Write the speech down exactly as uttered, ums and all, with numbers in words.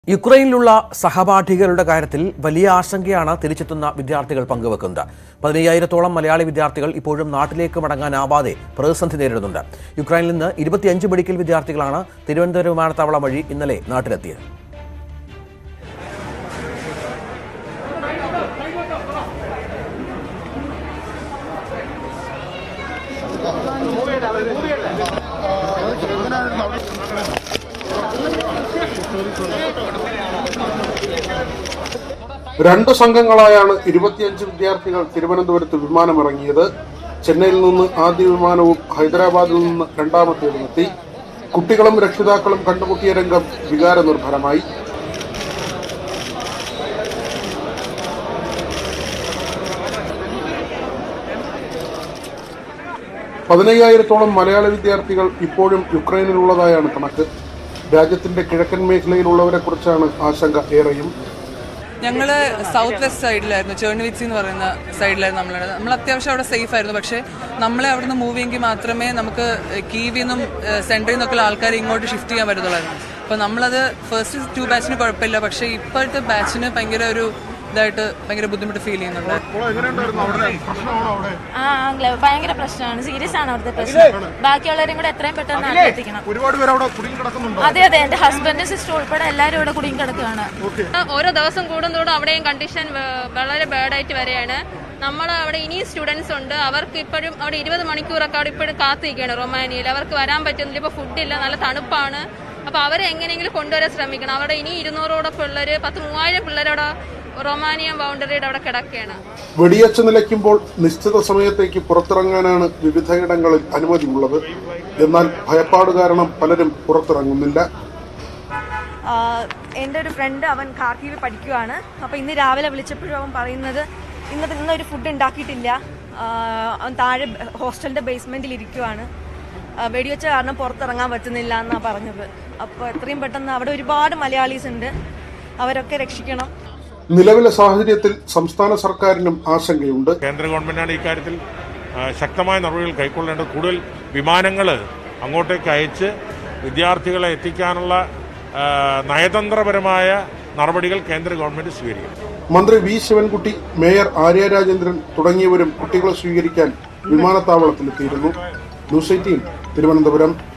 യുക്രൈനിലുള്ള സഹപാഠികളുടെ കാര്യത്തിൽ വലിയ ആശങ്കയാണ് തിരിച്ചെത്തുന്ന വിദ്യാർത്ഥികൾ പങ്കുവെക്കുന്നത്. പതിനയ്യായിരത്തോളം മലയാളി വിദ്യാർത്ഥികൾ ഇപ്പോഴും നാട്ടിലേക്ക് മടങ്ങാനാവാതെ പ്രതിസന്ധി നേരിടുന്നുണ്ട്. യുക്രൈനിൽ നിന്ന് ഇരുപത്തിയഞ്ച് മെഡിക്കൽ വിദ്യാർത്ഥികളാണ് തിരുവനന്തപുരം വിമാനത്താവളം വഴി ഇന്നലെ നാട്ടിലെത്തിയത്. രണ്ടു സംഘങ്ങളായാണ് ഇരുപത്തിയഞ്ച് വിദ്യാർത്ഥികൾ തിരുവനന്തപുരത്ത് വിമാനമിറങ്ങിയത്. ചെന്നൈയിൽ നിന്ന് ആദ്യ വിമാനവും ഹൈദരാബാദിൽ നിന്ന് രണ്ടാമത്തേതും എത്തി. കുട്ടികളും രക്ഷിതാക്കളും കണ്ടുമുട്ടിയ രംഗം വികാരനിർഭരമായി. പതിനയ്യായിരത്തോളം മലയാളി വിദ്യാർത്ഥികൾ ഇപ്പോഴും യുക്രൈനിലുള്ളതായാണ് കണക്ക്. രാജ്യത്തിന്റെ കിഴക്കൻ മേഖലയിലുള്ളവരെ കുറിച്ചാണ് ആശങ്ക ഏറെയും. ഞങ്ങൾ സൗത്ത് വെസ്റ്റ് സൈഡിലായിരുന്നു, ചേർണിവിറ്റ്സി എന്ന് പറയുന്ന സൈഡിലായിരുന്നു നമ്മളുടെ. നമ്മൾ അത്യാവശ്യം അവിടെ സേഫ് ആയിരുന്നു. പക്ഷേ നമ്മളെ അവിടെ നിന്ന് മൂവ് ചെയ്യെങ്കിൽ മാത്രമേ നമുക്ക് കീവിൽ നിന്നും സെൻട്രിൽ നിന്നൊക്കെയുള്ള ആൾക്കാരെ ഇങ്ങോട്ട് ഷിഫ്റ്റ് ചെയ്യാൻ പറ്റത്തുള്ളായിരുന്നു. അപ്പോൾ നമ്മളത് ഫസ്റ്റ് ടു ബാച്ചിന് കുഴപ്പമില്ല, പക്ഷേ ഇപ്പോഴത്തെ ബാച്ചിന് ഭയങ്കര ഒരു ഇതായിട്ട് ഭയങ്കര ബുദ്ധിമുട്ട് ഫീൽ ചെയ്യുന്നുണ്ട്. ആ ഭയങ്കര പ്രശ്നമാണ്, സീരിയസ് ആണ് അവിടുത്തെ പ്രശ്നം. ബാക്കിയുള്ളവരും കൂടെ എത്രയും പെട്ടെന്ന് എത്തിക്കണം. അതെ അതെ എന്റെ ഹസ്ബൻഡ് സിസ്റ്റർ ഉൾപ്പെടെ എല്ലാവരും ഇവിടെ കുടുങ്ങി കിടക്കുകയാണ്. ഓരോ ദിവസം കൂടുന്നതോടെ അവിടെയും കണ്ടീഷൻ വളരെ ബാഡായിട്ട് വരെയാണ്. നമ്മൾ അവിടെ ഇനിയും സ്റ്റുഡൻസ് ഉണ്ട്, അവർക്ക് ഇപ്പോഴും അവിടെ ഇരുപത് മണിക്കൂറൊക്കെ അവിടെ ഇപ്പോഴും കാത്തിരിക്കുകയാണ് റൊമാനിയയിൽ. അവർക്ക് വരാൻ പറ്റുന്നില്ല, ഇപ്പോൾ ഫുഡില്ല, നല്ല തണുപ്പാണ്. അപ്പോൾ അവരെ എങ്ങനെയെങ്കിലും കൊണ്ടുവരാൻ ശ്രമിക്കണം. അവിടെ ഇനി ഇരുന്നൂറോടെ പിള്ളേർ, പത്ത് മൂവായിരം പിള്ളേരോടെ റൊമാനിയൻ ബൗണ്ടറിയുടെ അവിടെ കിടക്കുകയാണ്. വെടിയച്ച് നിലയ്ക്കുമ്പോൾ നിശ്ചിത സമയത്തേക്ക് പുറത്തിറങ്ങാനാണ് വിവിധയിടങ്ങളിൽ അനുമതിയുള്ളത്. എന്നാൽ ഭയപ്പാട് കാരണം പലരും പുറത്തിറങ്ങുന്നില്ല. എൻ്റെ ഒരു ഫ്രണ്ട് അവൻ ഖാർക്കീവിൽ പഠിക്കുകയാണ്. അപ്പോൾ ഇന്ന് രാവിലെ വിളിച്ചപ്പോഴും അവൻ പറയുന്നത് ഇന്നത്തെ ഇന്നൊരു ഫുഡ് ഉണ്ടാക്കിയിട്ടില്ല, അവൻ താഴെ ഹോസ്റ്റലിൻ്റെ ബേസ്മെൻറ്റിൽ ഇരിക്കുവാണ്, വെടിവെച്ച കാരണം പുറത്തിറങ്ങാൻ പറ്റുന്നില്ല എന്നാണ് പറഞ്ഞത്. അപ്പോൾ എത്രയും പെട്ടെന്ന് അവിടെ ഒരുപാട് മലയാളീസ് ഉണ്ട്, അവരൊക്കെ രക്ഷിക്കണം. നിലവിലെ സാഹചര്യത്തിൽ സംസ്ഥാന സർക്കാരിനും ആശങ്കയുണ്ട്. കേന്ദ്ര ഗവൺമെന്റാണ് ഇക്കാര്യത്തിൽ ശക്തമായ നടപടികൾ കൈക്കൊള്ളേണ്ടത്. കൂടുതൽ വിമാനങ്ങൾ അങ്ങോട്ടേക്ക് അയച്ച് വിദ്യാർത്ഥികളെ എത്തിക്കാനുള്ള നയതന്ത്രപരമായ നടപടികൾ കേന്ദ്ര ഗവൺമെന്റ് സ്വീകരിക്കും. മന്ത്രി വി ശിവൻകുട്ടി, മേയർ ആര്യ രാജേന്ദ്രൻ തുടങ്ങിയവരും കുട്ടികളെ സ്വീകരിക്കാൻ വിമാനത്താവളത്തിലെത്തിയിരുന്നു. News eighteen Thiruvananthapuram.